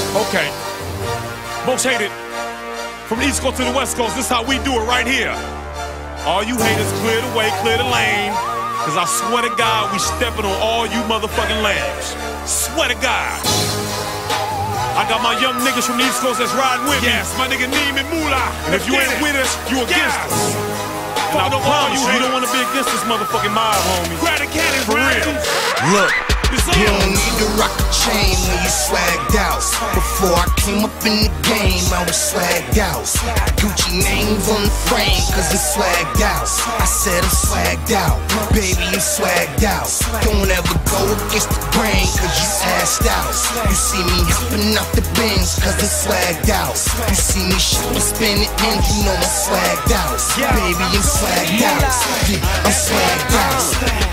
Okay. Most hated. From the East Coast to the West Coast, this is how we do it right here. All you haters, clear the way, clear the lane. Cause I swear to God, we stepping on all you motherfucking lanes. Swear to God. I got my young niggas from the East Coast that's riding with me. Yes, my nigga Neem and Moolah. And if you ain't with us, you against us. And I promise you don't wanna be against this motherfucking mob, homie. Grab the cannon, for real. Look. You don't need to rock a chain when you swagged out. Before I came up in the game, I was swagged out. Gucci names on the frame, cause I'm swagged out. I said I'm swagged out, baby, I'm swagged out. Don't ever go against the grain, cause you assed out. You see me hopping off the bins, cause I'm swagged out. You see me shooting, spinning in, you know I'm swagged out. Baby, I'm swagged out, I'm swagged out.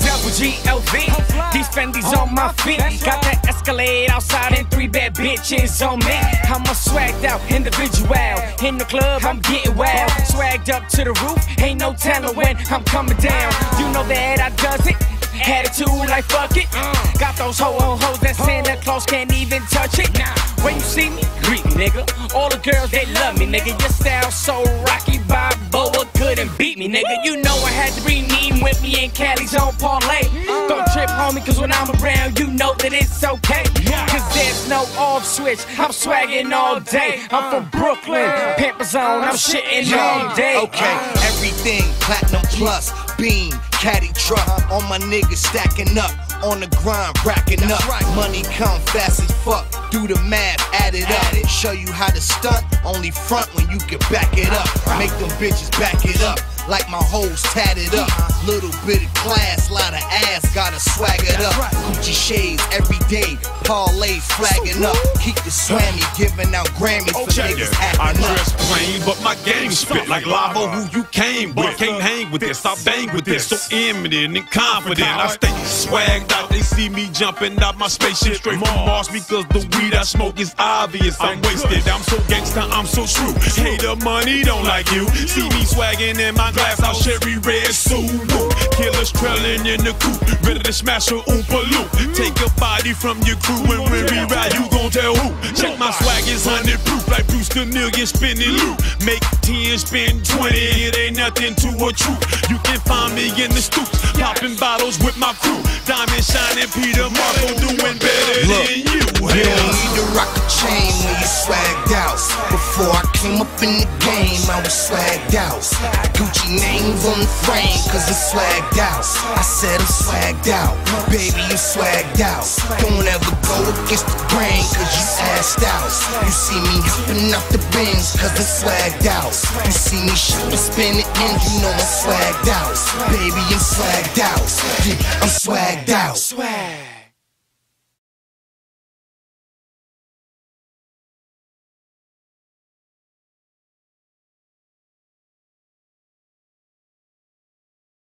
GLV, these Fendi's on my feet. Got that Escalade outside and 3 bad bitches on me. I'm a swagged out individual. In the club, I'm getting wild. Swagged up to the roof, ain't no telling when I'm coming down. You know that I does it. Attitude like fuck it. Got those hoes that Santa Claus can't even touch it. When you see me, greet me, nigga. All the girls, they love me, nigga. Your style so rocky, Balboa couldn't beat me, nigga. You know I had to bring Neem with me and Cali's on parlay. Don't trip, homie, cause when I'm around, you know that it's okay. Cause there's no off switch, I'm swagging all day. I'm from Brooklyn, Pimpazone, I'm shitting all day. Okay, everything platinum plus, beam, caddy truck. All my niggas stacking up, on the grind, racking up. Money come fast as fuck, do the math, add it up. Show you how to stunt, only front when you can back it up. Make them bitches back it up, like my hoes tatted up. Little bit of class, lot of ass, gotta swag it up. Gucci shades every day, parlays flagging up. Keep the swammy, giving out Grammys for niggas acting I up. dress plain, but my game spit like lava. Who you came with? Can't hang with this, I bang with this. So imminent and confident, I stay swagged out. They see me jumping out my spaceship straight from Mars because the weed I smoke is obvious. I'm wasted, I'm so gangsta, I'm so true. Hater money don't like you. See me swagging in my glass house, cherry red Subaru. Killers trailing in the coupe, ready to smash a Oompa Loop. Take a body from your crew and when we ride, you gon' tell who. Check my swag is 100 proof, like Bruce Cornelius spinning loot. Make 10, spend 20, it ain't nothing to a truth. You can find me in the stoops, popping bottles with my crew. Diamond shining, Peter Marco doing better than you. You don't need to rock a chain when you swagged out. Before I came up in the game, I was swagged out. Gucci names on the frame, cause I'm swagged out. I said I'm swagged out, baby, you swagged out. Don't ever go against the grain, cause you assed out. You see me hopping off the bins, cause I'm swagged out. You see me shooting, spinning in, you know I'm swagged out. Baby, I'm swagged out, I'm swagged out.